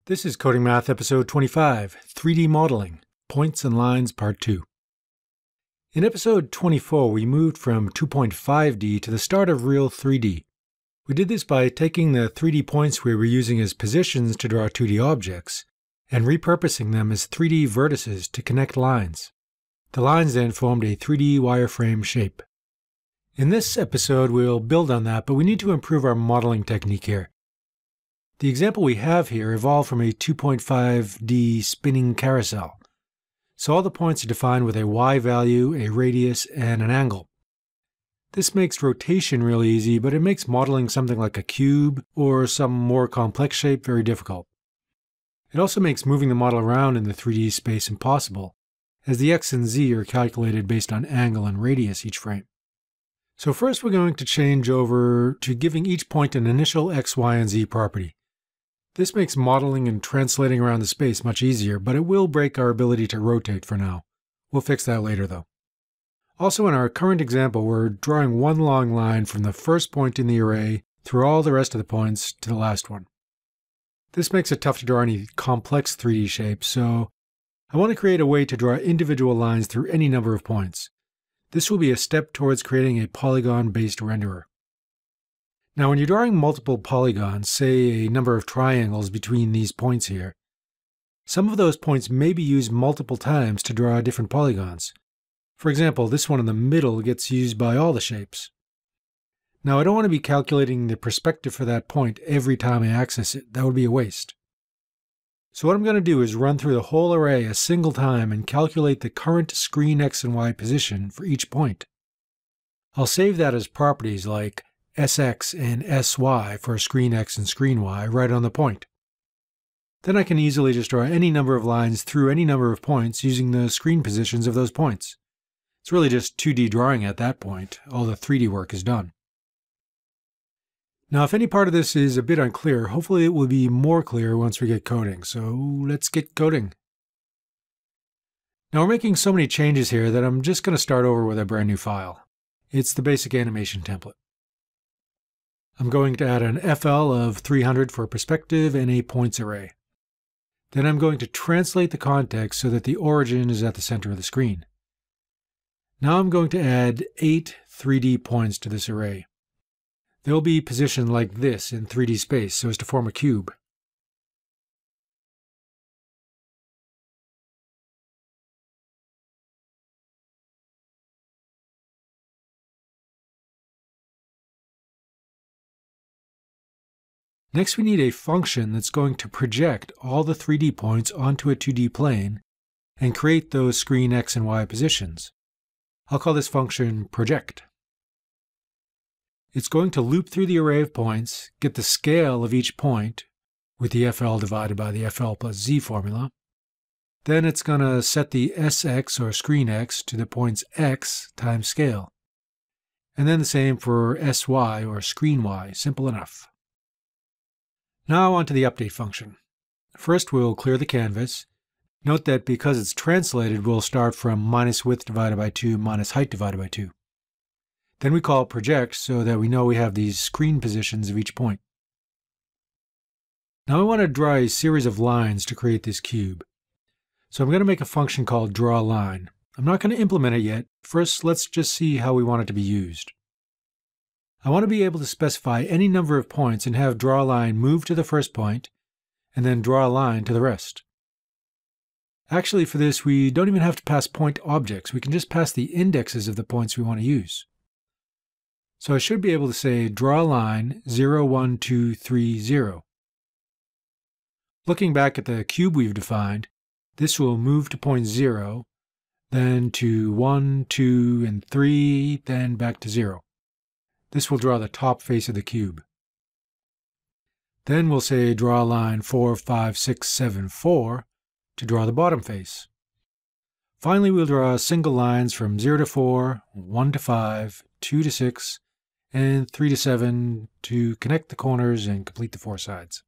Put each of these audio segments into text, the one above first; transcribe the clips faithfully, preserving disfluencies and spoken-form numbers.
This is Coding Math episode twenty-five, three D Modeling, Points and Lines Part two. In episode twenty-four, we moved from two point five D to the start of real three D. We did this by taking the three D points we were using as positions to draw two D objects and repurposing them as three D vertices to connect lines. The lines then formed a three D wireframe shape. In this episode, we'll build on that, but we need to improve our modeling technique here. The example we have here evolved from a two point five D spinning carousel. So all the points are defined with a Y value, a radius, and an angle. This makes rotation really easy, but it makes modeling something like a cube or some more complex shape very difficult. It also makes moving the model around in the three D space impossible, as the X and Z are calculated based on angle and radius each frame. So first we're going to change over to giving each point an initial X, Y, and Z property. This makes modeling and translating around the space much easier, but it will break our ability to rotate for now. We'll fix that later though. Also in our current example, we're drawing one long line from the first point in the array through all the rest of the points to the last one. This makes it tough to draw any complex three D shapes, so I want to create a way to draw individual lines through any number of points. This will be a step towards creating a polygon-based renderer. Now, when you're drawing multiple polygons, say a number of triangles between these points here, some of those points may be used multiple times to draw different polygons. For example, this one in the middle gets used by all the shapes. Now, I don't want to be calculating the perspective for that point every time I access it. That would be a waste. So what I'm going to do is run through the whole array a single time and calculate the current screen X and Y position for each point. I'll save that as properties like S X and S Y for screen X and screen Y right on the point. Then I can easily just draw any number of lines through any number of points using the screen positions of those points. It's really just two D drawing at that point. All the three D work is done. Now, if any part of this is a bit unclear, hopefully it will be more clear once we get coding. So let's get coding. Now we're making so many changes here that I'm just going to start over with a brand new file. It's the basic animation template. I'm going to add an F L of three hundred for perspective and a points array. Then I'm going to translate the context so that the origin is at the center of the screen. Now I'm going to add eight three D points to this array. They'll be positioned like this in three D space so as to form a cube. Next, we need a function that's going to project all the three D points onto a two D plane and create those screen X and Y positions. I'll call this function project. It's going to loop through the array of points, get the scale of each point with the F L divided by the F L plus Z formula. Then it's going to set the S X or screen X to the point's X times scale. And then the same for S Y or screen Y, simple enough. Now on to the update function. First we'll clear the canvas. Note that because it's translated, we'll start from minus width divided by two minus height divided by two. Then we call project so that we know we have these screen positions of each point. Now I want to draw a series of lines to create this cube. So I'm going to make a function called drawLine. I'm not going to implement it yet. First, let's just see how we want it to be used. I want to be able to specify any number of points and have drawLine move to the first point, and then draw a line to the rest. Actually, for this, we don't even have to pass point objects. We can just pass the indexes of the points we want to use. So I should be able to say draw line zero, one, two, three, zero. Looking back at the cube we've defined, this will move to point zero, then to one, two, and three, then back to zero. This will draw the top face of the cube. Then we'll say draw line four, five, six, seven, four to draw the bottom face. Finally, we'll draw single lines from zero to four, one to five, two to six, and three to seven to connect the corners and complete the four sides.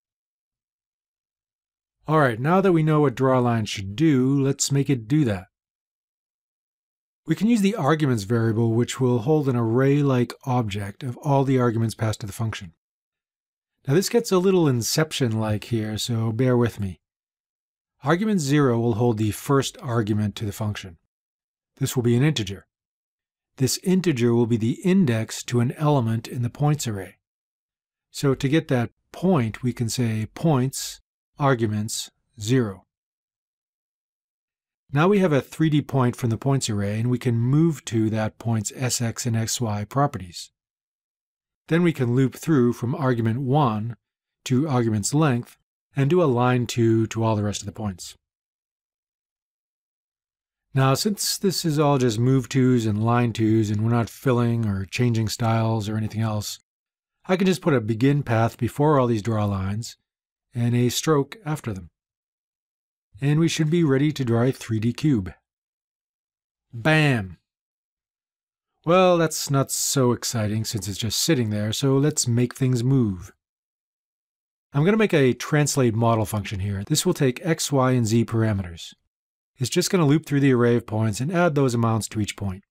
Alright, now that we know what drawLine should do, let's make it do that. We can use the arguments variable, which will hold an array-like object of all the arguments passed to the function. Now this gets a little Inception-like here, so bear with me. Argument zero will hold the first argument to the function. This will be an integer. This integer will be the index to an element in the points array. So to get that point, we can say points, arguments, zero. Now we have a three D point from the points array, and we can move to that point's S X and X Y properties. Then we can loop through from argument one to argument's length and do a line two to all the rest of the points. Now, since this is all just move twos and line twos and we're not filling or changing styles or anything else, I can just put a begin path before all these draw lines and a stroke after them. And we should be ready to draw a three D cube. Bam! Well, that's not so exciting since it's just sitting there, so let's make things move. I'm going to make a translate model function here. This will take x, y, and z parameters. It's just going to loop through the array of points and add those amounts to each point.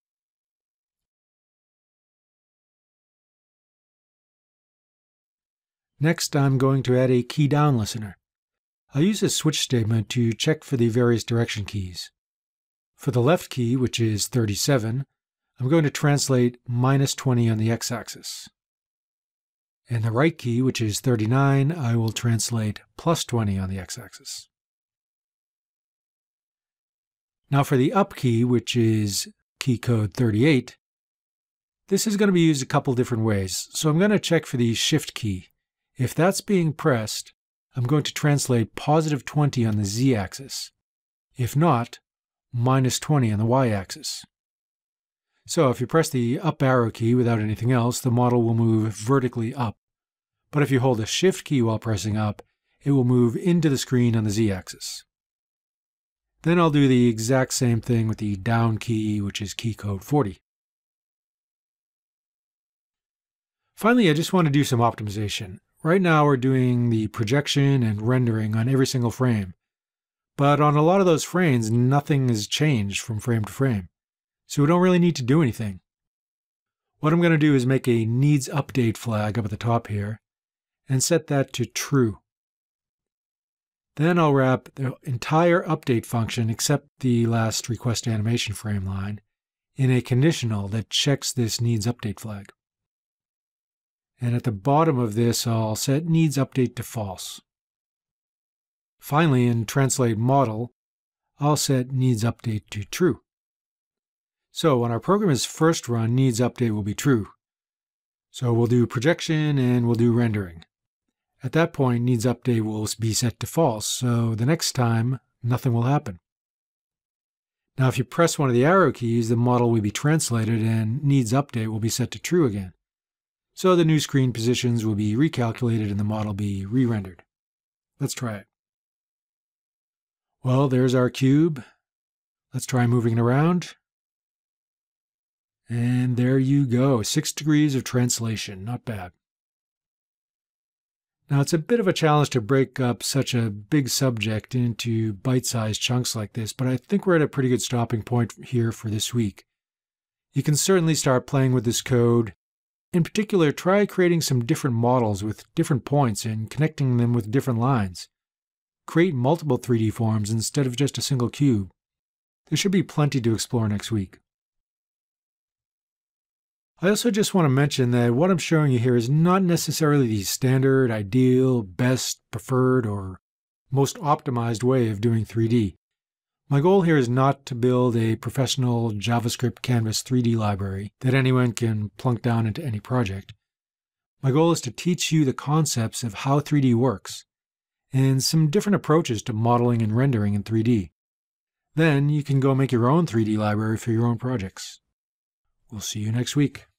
Next, I'm going to add a key down listener. I'll use a switch statement to check for the various direction keys. For the left key, which is thirty-seven, I'm going to translate minus twenty on the x-axis. And the right key, which is thirty-nine, I will translate plus twenty on the x-axis. Now for the up key, which is key code thirty-eight, this is going to be used a couple different ways. So I'm going to check for the shift key. If that's being pressed, I'm going to translate positive twenty on the z-axis. If not, minus twenty on the y-axis. So if you press the up arrow key without anything else, the model will move vertically up. But if you hold the shift key while pressing up, it will move into the screen on the z-axis. Then I'll do the exact same thing with the down key, which is key code forty. Finally, I just want to do some optimization. Right now we're doing the projection and rendering on every single frame. But on a lot of those frames, nothing has changed from frame to frame. So we don't really need to do anything. What I'm going to do is make a needs update flag up at the top here and set that to true. Then I'll wrap the entire update function except the last request animation frame line in a conditional that checks this needs update flag. And at the bottom of this, I'll set needs update to false. Finally, in translate model, I'll set needs update to true. So when our program is first run, needs update will be true. So we'll do projection and we'll do rendering. At that point, needs update will be set to false, so the next time, nothing will happen. Now if you press one of the arrow keys, the model will be translated and needs update will be set to true again. So the new screen positions will be recalculated and the model be re-rendered. Let's try it. Well, there's our cube. Let's try moving it around. And there you go, six degrees of translation, not bad. Now it's a bit of a challenge to break up such a big subject into bite-sized chunks like this, but I think we're at a pretty good stopping point here for this week. You can certainly start playing with this code. In particular, try creating some different models with different points and connecting them with different lines. Create multiple three D forms instead of just a single cube. There should be plenty to explore next week. I also just want to mention that what I'm showing you here is not necessarily the standard, ideal, best, preferred, or most optimized way of doing three D. My goal here is not to build a professional JavaScript Canvas three D library that anyone can plunk down into any project. My goal is to teach you the concepts of how three D works and some different approaches to modeling and rendering in three D. Then you can go make your own three D library for your own projects. We'll see you next week.